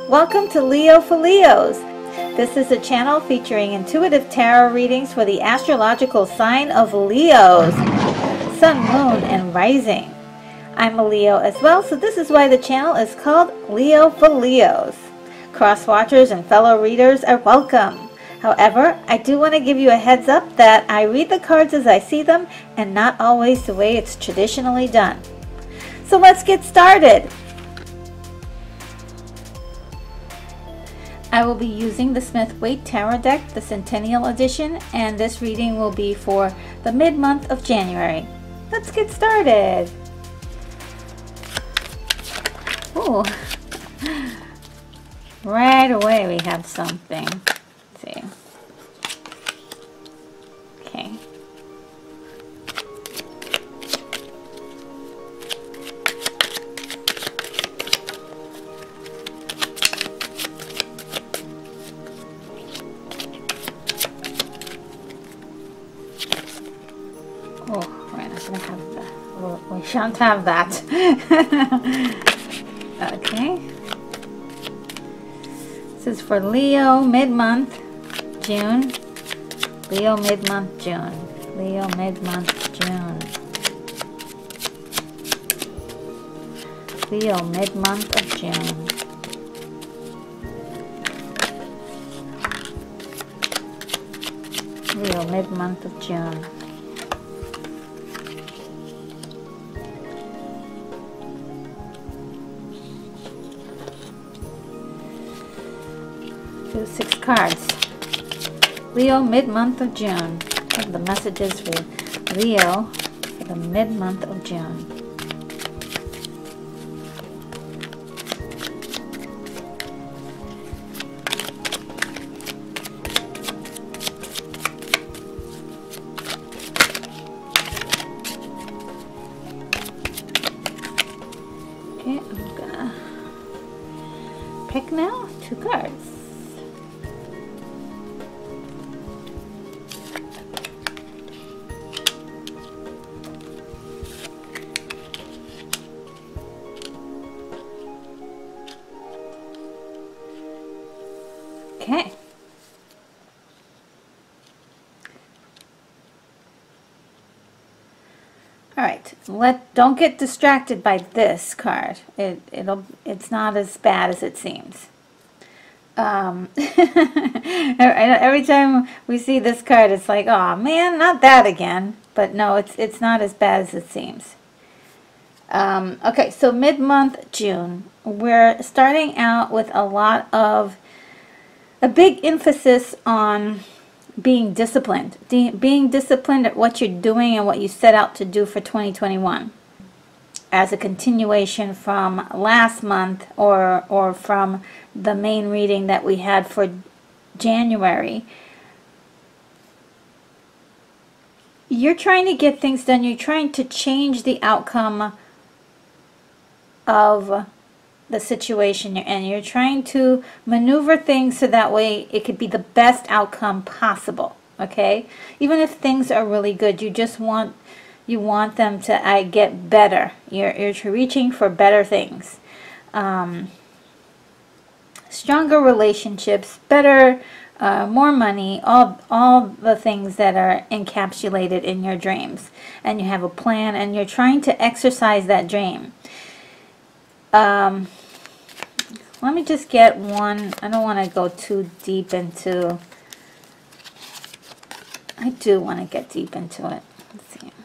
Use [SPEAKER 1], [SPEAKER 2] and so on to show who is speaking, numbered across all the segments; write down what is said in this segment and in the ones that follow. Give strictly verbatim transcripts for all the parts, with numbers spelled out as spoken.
[SPEAKER 1] Welcome to Leo for Leos. This is a channel featuring intuitive tarot readings for the astrological sign of Leos, Sun, Moon, and Rising. I'm a Leo as well, so this is why the channel is called Leo for Leos. Cross-watchers and fellow readers are welcome. However, I do want to give you a heads up that I read the cards as I see them and not always the way it's traditionally done. So let's get started. I will be using the Smith-Waite Tarot deck, the Centennial Edition, and this reading will be for the mid-month of January. Let's get started. Ooh. Right away we have something. Let's see. Okay. Oh, we're not gonna have that. We'll, we shan't have that. Okay. This is for Leo mid-month, June. Leo mid-month, June. Leo mid-month, June. Leo mid-month of June. Leo mid-month of June. Do six cards. Leo mid-month of June. What are the messages for Leo for the mid-month of June? Okay, I'm gonna pick now two cards. Okay. All right. Let don't get distracted by this card. It it'll it's not as bad as it seems. Um, every time we see this card, it's like, oh man, not that again. But no, it's it's not as bad as it seems. Um, okay, so mid-month June, we're starting out with a lot of a big emphasis on being disciplined, De being disciplined at what you're doing and what you set out to do for twenty twenty-one. As a continuation from last month or, or from the main reading that we had for January. You're trying to get things done. You're trying to change the outcome of the situation you're in. You're trying to maneuver things so that way it could be the best outcome possible. Okay, even if things are really good, you just want you want them to uh, get better. You're you're reaching for better things, um, stronger relationships, better, uh, more money, all all the things that are encapsulated in your dreams, and you have a plan, and you're trying to exercise that dream. Um, let me just get one. I don't want to go too deep into. I do want to get deep into it. Let's see.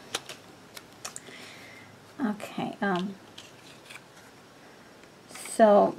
[SPEAKER 1] Okay. Um. So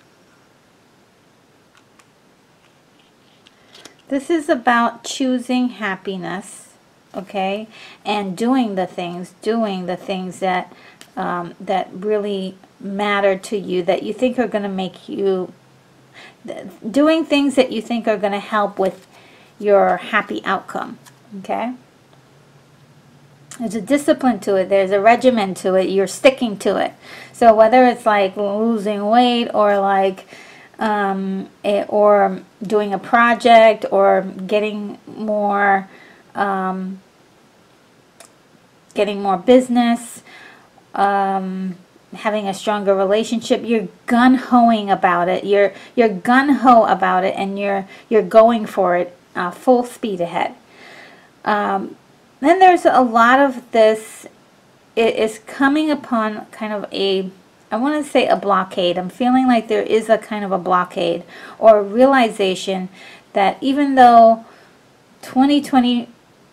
[SPEAKER 1] this is about choosing happiness, okay, and doing the things, doing the things that um, that really matter to you, that you think are going to make you, doing things that you think are going to help with your happy outcome. Okay, there's a discipline to it, there's a regimen to it, you're sticking to it. So whether it's like losing weight or like um, it, or doing a project or getting more um, getting more business, um, having a stronger relationship, you're gun-hoing about it. You're you're gun-ho about it, and you're you're going for it uh, full speed ahead. Um, then there's a lot of this. It is coming upon kind of a, I want to say a blockade. I'm feeling like there is a kind of a blockade or a realization that even though twenty twenty,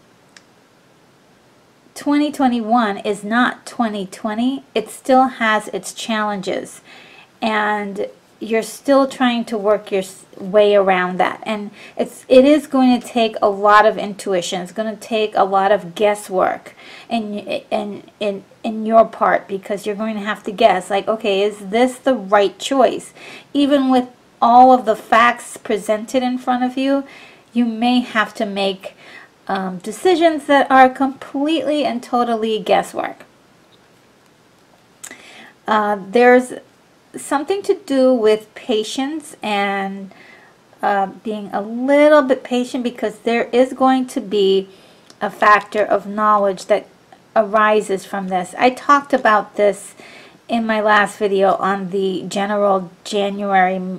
[SPEAKER 1] twenty twenty-one is not twenty twenty, it still has its challenges, and you're still trying to work your way around that. And it's it is going to take a lot of intuition. It's going to take a lot of guesswork in in in in your part, because you're going to have to guess, like, okay, is this the right choice? Even with all of the facts presented in front of you, you may have to make um, decisions that are completely and totally guesswork. Uh, there's something to do with patience and uh, being a little bit patient, because there is going to be a factor of knowledge that arises from this. I talked about this in my last video on the general January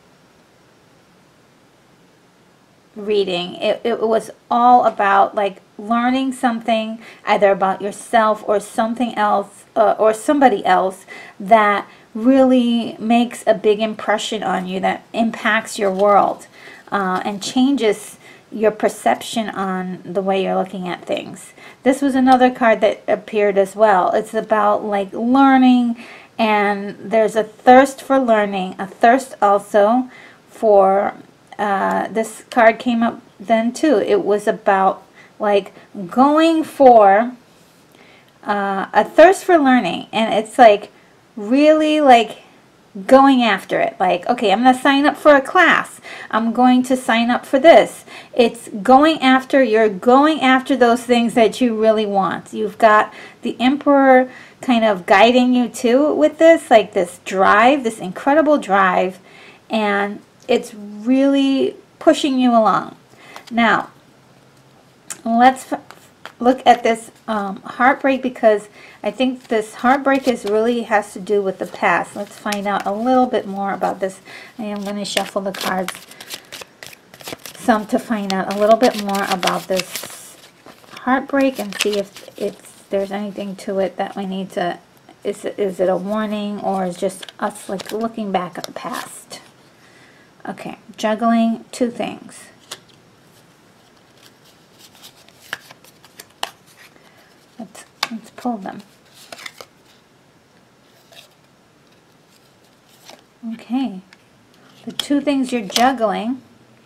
[SPEAKER 1] reading. It, it was all about like learning something either about yourself or something else uh, or somebody else that really makes a big impression on you, that impacts your world uh, and changes your perception on the way you're looking at things. This was another card that appeared as well. It's about like learning, and there's a thirst for learning, a thirst also for uh, this card came up then too. It was about like going for uh, a thirst for learning, and it's like really like going after it. Like, okay, I'm going to sign up for a class. I'm going to sign up for this. It's going after, you're going after those things that you really want. You've got the Emperor kind of guiding you too with this, like this drive, this incredible drive, and it's really pushing you along. Now, let's look at this um, heartbreak, because I think this heartbreak is really has to do with the past. Let's find out a little bit more about this. I am going to shuffle the cards some to find out a little bit more about this heartbreak and see if it's there's anything to it that we need to, is it, is it a warning, or is just us like looking back at the past? Okay, juggling two things. Let's, let's pull them. Okay, the two things you're juggling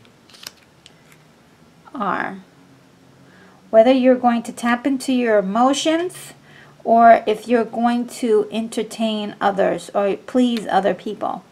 [SPEAKER 1] are whether you're going to tap into your emotions or if you're going to entertain others or please other people.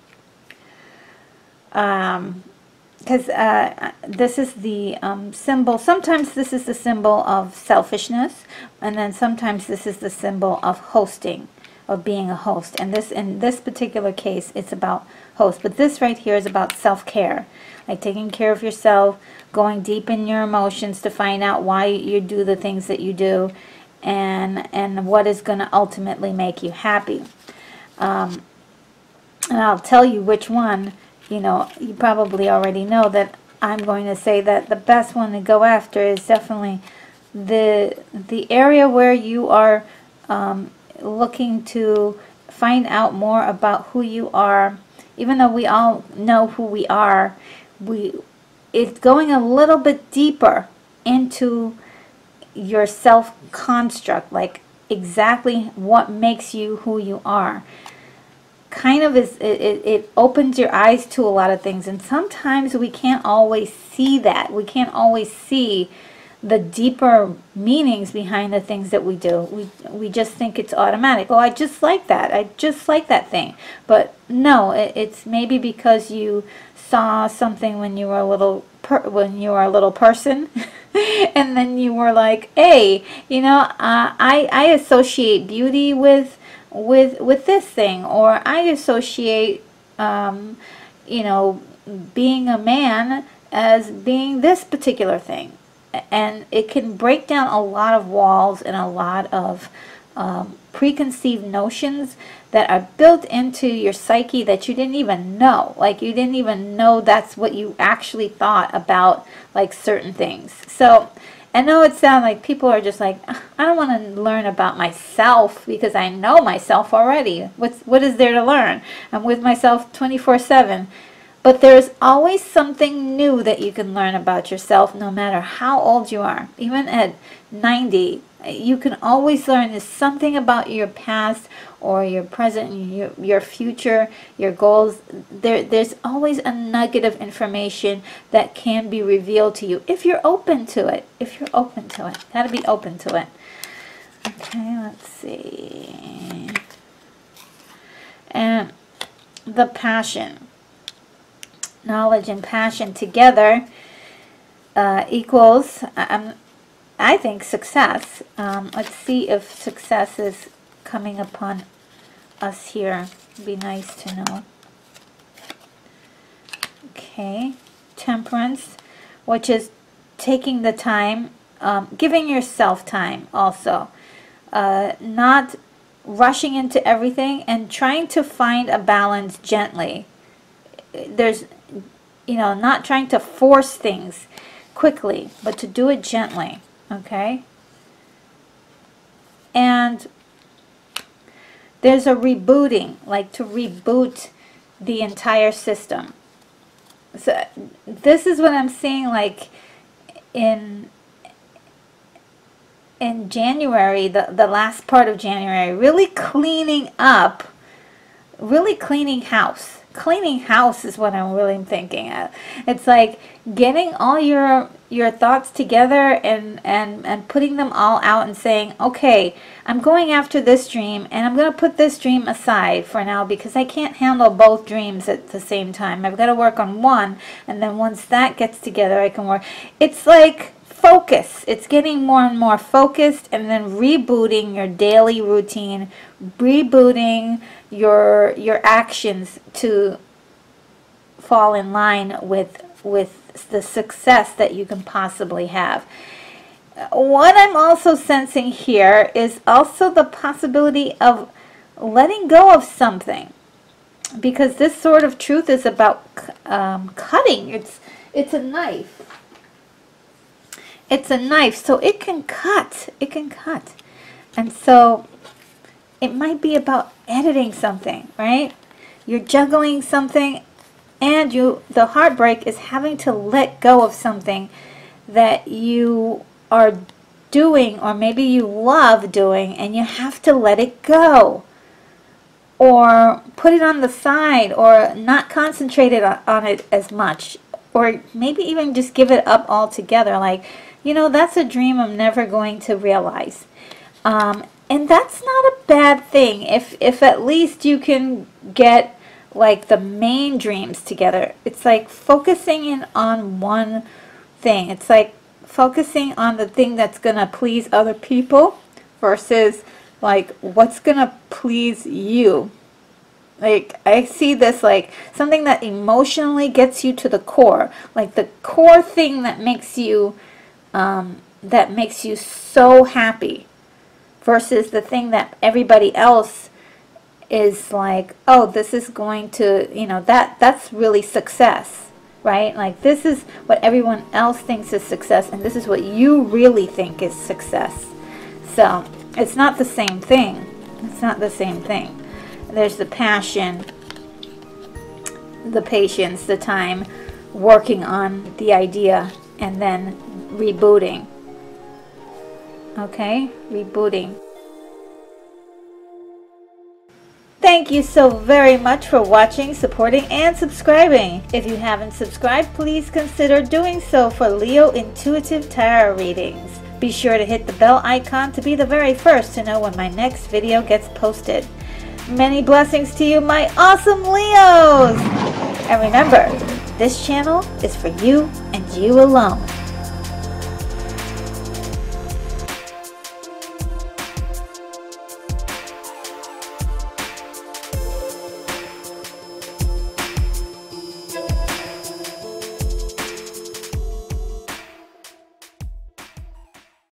[SPEAKER 1] Um, because uh, this is the um, symbol, sometimes this is the symbol of selfishness, and then sometimes this is the symbol of hosting, of being a host. And this, in this particular case, it's about host. But this right here is about self-care, like taking care of yourself, going deep in your emotions to find out why you do the things that you do, and and what is going to ultimately make you happy. Um, and I'll tell you which one. You know, you probably already know that I'm going to say that the best one to go after is definitely the the area where you are um, looking to find out more about who you are. Even though we all know who we are, we it's going a little bit deeper into your self-construct, like exactly what makes you who you are. Kind of is it, it, it opens your eyes to a lot of things, and sometimes we can't always see that. We can't always see the deeper meanings behind the things that we do. We we just think it's automatic. Oh, I just like that. I just like that thing. But no, it, it's maybe because you saw something when you were a little per, when you were a little person, and then you were like, hey, you know, uh, I I associate beauty with. with with this thing, or I associate um, you know, being a man as being this particular thing, and it can break down a lot of walls and a lot of um, preconceived notions that are built into your psyche that you didn't even know. Like you didn't even know that's what you actually thought about like certain things. So I know it sounds like people are just like, I don't want to learn about myself because I know myself already. What's, what is there to learn? I'm with myself twenty-four seven. But there's always something new that you can learn about yourself no matter how old you are. Even at ninety, you can always learn there's something about your past or your present, your, your future, your goals. There, there's always a nugget of information that can be revealed to you if you're open to it. If you're open to it. Got to be open to it. Okay, let's see. And the passion. Knowledge and passion together uh, equals, um, I think, success. Um, let's see if success is coming upon us here. It'd be nice to know. Okay. Temperance, which is taking the time, um, giving yourself time also. Uh, not rushing into everything and trying to find a balance gently. There's, you know, not trying to force things quickly, but to do it gently, okay? And there's a rebooting, like to reboot the entire system. So this is what I'm seeing, like in in January, the, the last part of January, really cleaning up, really cleaning house. Cleaning house is what I'm really thinking of. It's like getting all your your thoughts together and, and, and putting them all out and saying, okay, I'm going after this dream and I'm going to put this dream aside for now because I can't handle both dreams at the same time. I've got to work on one, and then once that gets together, I can work. It's like focus. It's getting more and more focused, and then rebooting your daily routine, rebooting your your actions to fall in line with with the success that you can possibly have. What I'm also sensing here is also the possibility of letting go of something, because this sort of truth is about um, cutting. It's it's a knife. It's a knife, so it can cut. It can cut. And so it might be about editing something, right? You're juggling something, and you the heartbreak is having to let go of something that you are doing, or maybe you love doing, and you have to let it go. Or put it on the side, or not concentrate it on, on it as much. Or maybe even just give it up altogether. Like, you know, that's a dream I'm never going to realize. Um, and that's not a bad thing if, if at least you can get like the main dreams together. It's like focusing in on one thing. It's like focusing on the thing that's going to please other people versus like what's going to please you. Like, I see this like something that emotionally gets you to the core. Like the core thing that makes you um, that makes you so happy, versus the thing that everybody else is like, oh, this is going to, you know, that that's really success, right? Like, this is what everyone else thinks is success, and this is what you really think is success. So it's not the same thing. It's not the same thing. There's the passion, the patience, the time, working on the idea, and then rebooting. Okay? Rebooting. Thank you so very much for watching, supporting, and subscribing. If you haven't subscribed, please consider doing so for Leo Intuitive Tarot readings. Be sure to hit the bell icon to be the very first to know when my next video gets posted. Many blessings to you, my awesome Leos! And remember, this channel is for you and you alone.